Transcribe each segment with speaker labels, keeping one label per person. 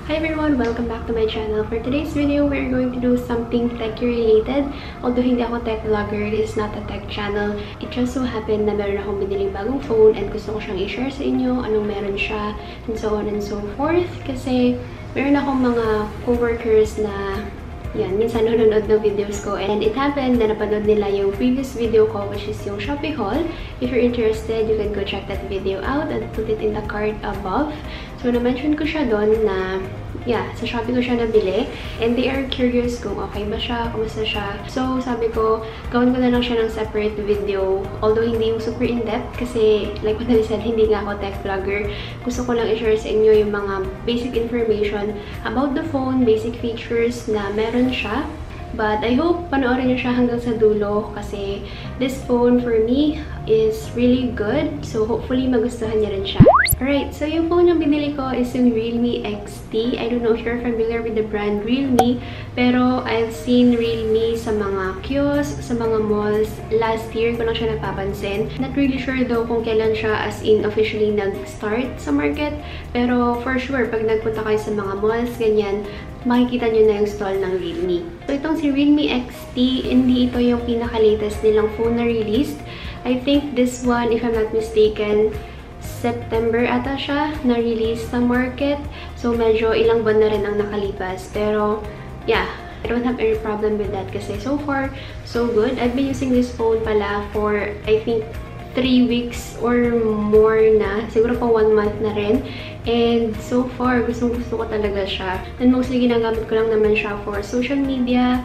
Speaker 1: Hi everyone! Welcome back to my channel. For today's video, we're going to do something tech-related. Although hindi ako tech vlogger, it is not a tech channel. It just so happened na meron akong biniling bagong phone and gusto ko siyang i-share sa inyo, anong meron siya, and so on and so forth. Kasi meron akong mga co-workers na minsan nanonood ng videos ko. And it happened na napanood nila yung previous video ko, which is yung Shopee haul. If you're interested, you can go check that video out and put it in the card above. So, na-mention ko siya doon na, sa Shopee ko siya nabili. And they are curious kung okay ba siya, kumusta siya. So, sabi ko, gawin ko na lang siya ng separate video. Although, hindi yung super in-depth kasi, like what I said, hindi nga ako tech vlogger. Gusto ko lang i-share sa inyo yung mga basic information about the phone, basic features na meron siya. But I hope panoorin niyo siya hanggang sa dulo kasi this phone for me is really good. So hopefully magustuhan niya rin siya. Alright, so yung phone yung binili ko is yung Realme XT. I don't know if you're familiar with the brand Realme, pero I've seen Realme sa mga kiosk, sa mga malls. Last year ko lang siya napapansin. Not really sure though kung kailan siya as in officially nag-start sa market. Pero for sure, pag nagpunta kayo sa mga malls, ganyan, makikita nyo na yung stall ng Realme. So, itong si Realme XT, hindi ito yung pinaka-latest nilang phone na released. I think this one, if I'm not mistaken, September ata siya na-release sa market. So, medyo ilang buwan na rin ang nakalipas. Pero, I don't have any problem with that kasi so far, so good. I've been using this phone pala for, I think, 3 weeks or more na. Siguro pa 1 month na rin. And so far, gustong-gusto ko talaga siya. And mostly, ginagamit ko lang naman siya for social media,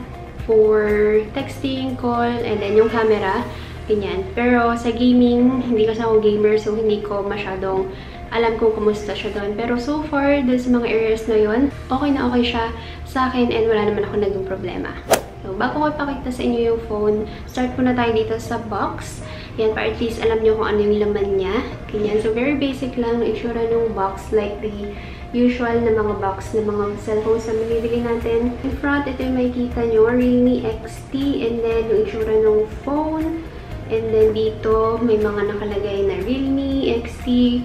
Speaker 1: for texting, call, and then yung camera. Ganyan. Pero sa gaming, hindi kasi ako gamer, so hindi ko masyadong alam kung kumusta siya doon. Pero so far, dun sa mga areas na yun, okay na okay siya sa akin and wala naman ako naging problema. So, bago ko ipakita sa inyo yung phone, start muna tayo dito sa box. Yan, para at least alam nyo kung ano yung laman niya. Ganyan. So, very basic lang ang itsura ng box, like the usual na mga box na mga cellphones na mabibili natin. In front, ito yung makikita nyo, Realme XT, and then yung itsura ng phone. And then dito, may mga nakalagay na Realme XT.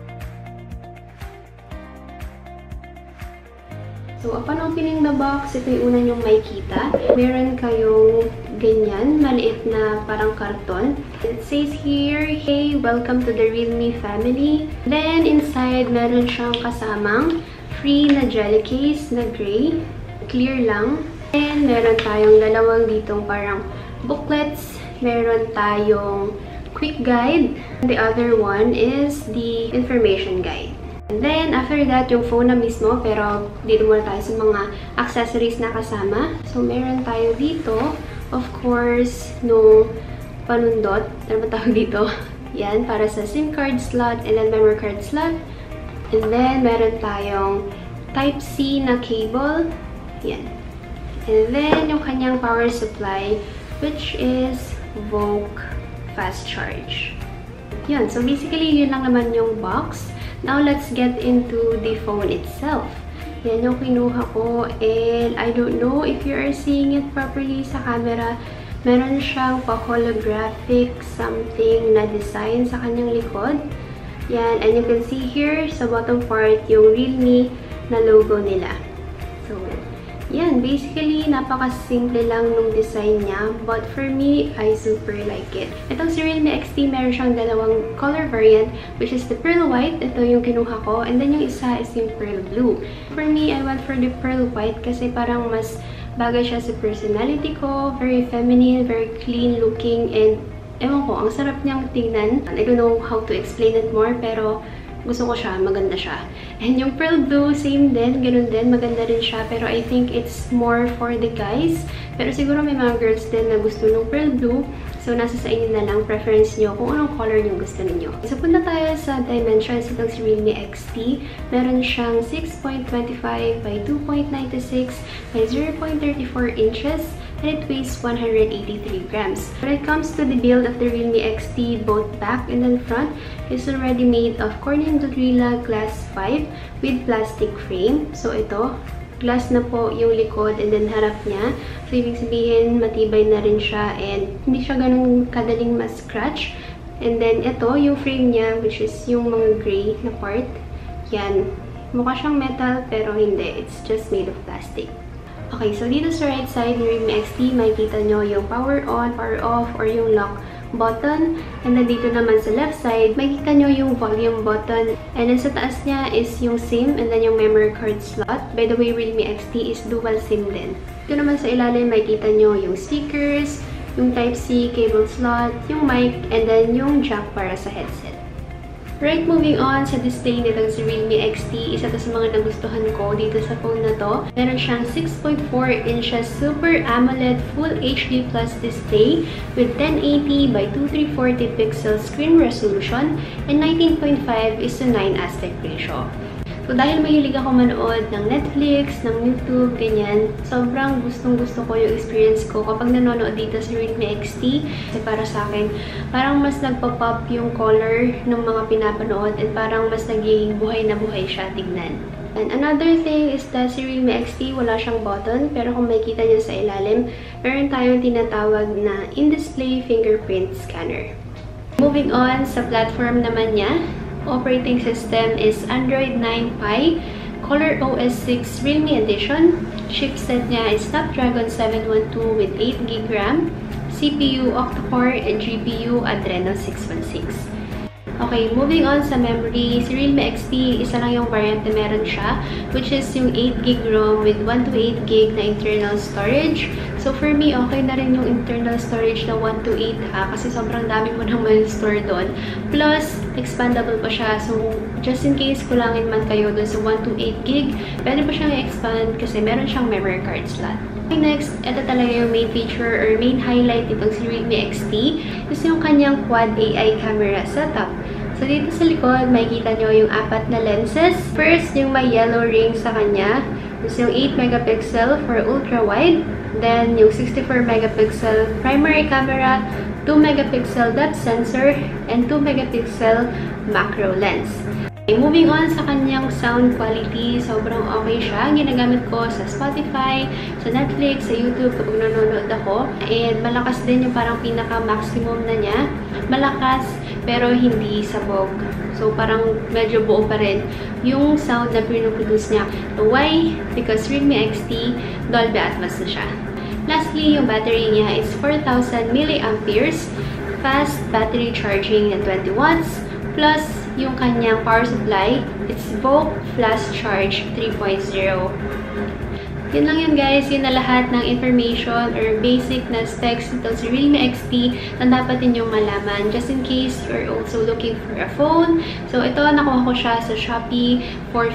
Speaker 1: So, upon opening the box, ito yung una nyong makikita. Meron kayong ganyan, maliit na parang karton. It says here, "Hey, welcome to the Realme family." Then, inside, meron siyang kasamang free na jelly case na gray. Clear lang. And meron tayong dalawang ditong parang booklets. Meron tayong quick guide. The other one is the information guide. And then, after that, yung phone na mismo, pero dito muna tayo sa mga accessories na kasama. So, meron tayo dito, of course, no panundot. Ano ba tawag dito? Yan, para sa SIM card slot and then memory card slot. And then, meron tayong Type-C na cable. Yan. And then, yung kanyang power supply, which is VOOC Fast Charge. Yan. So, basically, yun lang naman yung box. Now, let's get into the phone itself. Yan yung kinuha ko. And I don't know if you are seeing it properly sa camera. Meron siyang pa-holographic something na design sa kanyang likod. Yan. And you can see here sa bottom part yung Realme na logo nila. So, yan. Basically, napaka-simple lang nung design niya. But for me, I super like it. Itong si Realme XT, meron siyang dalawang color variant, which is the pearl white. Ito yung kinuha ko. And then yung isa is yung pearl blue. For me, I went for the pearl white kasi parang mas bagay siya sa personality ko. Very feminine, very clean looking, and ewan ko, ang sarap niyang tingnan. I don't know how to explain it more, pero gusto ko siya, maganda siya. And yung pearl blue, same din, ganun din, maganda rin siya. Pero I think it's more for the guys. Pero siguro may mga girls din na gusto ng pearl blue. So, nasa sa inyo na lang, preference nyo, kung anong color yung gusto ninyo. So, punta tayo sa dimensions itong si Realme XT. Meron siyang 6.25 by 2.96 by 0.34 inches. And it weighs 183 grams. When it comes to the build of the Realme XT, both back and then front is already made of Corning Gorilla Glass 5 with plastic frame. So ito, glass na po yung likod and then harap niya. So ibig sabihin, matibay na rin siya and hindi siya ganun kadaling ma-scratch. And then ito, yung frame niya, which is yung mga gray na part. Yan. Mukha siyang metal, pero hindi. It's just made of plastic. Okay, so dito sa right side ni Realme XT, makikita nyo yung power on, power off, or yung lock button. And then dito naman sa left side, makikita nyo yung volume button. And then sa taas niya is yung SIM and then yung memory card slot. By the way, Realme XT is dual SIM din. Dito naman sa ilalim, makikita nyo yung speakers, yung Type-C cable slot, yung mic, and then yung jack para sa headset. Right, moving on sa display nitong si Realme XT, isa to sa mga nagustuhan ko dito sa phone na to. Meron siyang 6.4 inches Super AMOLED Full HD Plus display with 1080 by 2340 pixel screen resolution and 19.5:9 aspect ratio. So, dahil mahilig ako manood ng Netflix, ng YouTube, ganyan, sobrang gustong-gusto ko yung experience ko kapag nanonood dito sa Realme XT. Kasi para sa akin, parang mas nagpa-pop yung color ng mga pinapanood and parang mas naging buhay na buhay siya tignan. And another thing is that si Realme XT, wala siyang button, pero kung makikita niyo sa ilalim, meron tayong tinatawag na in-display fingerprint scanner. Moving on sa platform naman niya, operating system is Android 9 Pie, Color OS 6 Realme Edition. Chipset niya is Snapdragon 712 with 8GB RAM, CPU octa-core, and GPU Adreno 616. Okay, moving on sa memory, si Realme XT, isa lang yung variant na meron siya, which is yung 8GB ROM with 128GB na internal storage. So, for me, okay na rin yung internal storage na 128 ha, kasi sobrang dami mo naman store doon. Plus, expandable pa siya. So, just in case kulangin man kayo doon sa 128GB, pwede pa siyang i-expand kasi meron siyang memory card slot. Okay, next, ito talaga yung main feature or main highlight nitong si Realme XT is yung kanyang Quad AI camera setup. So, dito sa likod, makikita nyo yung 4 na lenses. First, yung may yellow ring sa kanya. Tapos yung 8 megapixel for ultra-wide. Then, yung 64 megapixel primary camera, 2 megapixel depth sensor, and 2 megapixel macro lens. Okay, moving on sa kanyang sound quality, sobrang okay siya. Ginagamit ko sa Spotify, sa Netflix, sa YouTube kapag nanonood ako. And malakas din yung parang pinaka-maximum na niya. Malakas, pero hindi sabog. So, parang medyo buo pa rin yung sound na pinoproduce niya. So, why? Because Realme XT, Dolby Atmos na siya. Lastly, yung battery niya is 4,000 mAh, fast battery charging na 20 watts, plus yung kanyang power supply, it's VOOC Flash Charge 3.0. Yun lang yun guys, yun na lahat ng information or basic na specs nito si Realme XT na dapat ninyong malaman just in case you're also looking for a phone. So ito, nakuha ko siya sa Shopee for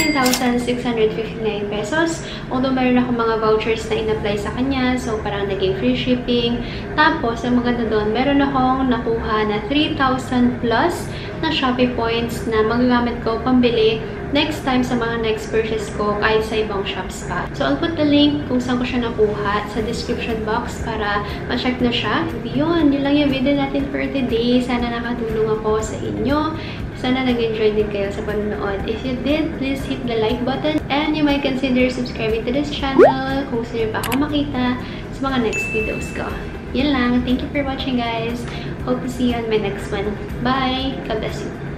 Speaker 1: 15,659 pesos. Although meron ako mga vouchers na in-apply sa kanya, so parang naging free shipping. Tapos, ang maganda doon, meron akong nakuha na 3,000 plus na Shopee points na magagamit ko pambili next time sa mga next purchase ko kahit sa ibang shops pa. So, I'll put the link kung saan ko siya nakuha sa description box para ma-check na siya. So, yun lang yung video natin for today. Sana nakatulong ako sa inyo. Sana nag-enjoy din kayo sa panonood. If you did, please hit the like button and you might consider subscribing to this channel kung gusto niyo pa akong makita sa mga next videos ko. Yan lang. Thank you for watching guys. Hope to see you on my next one. Bye! God bless you.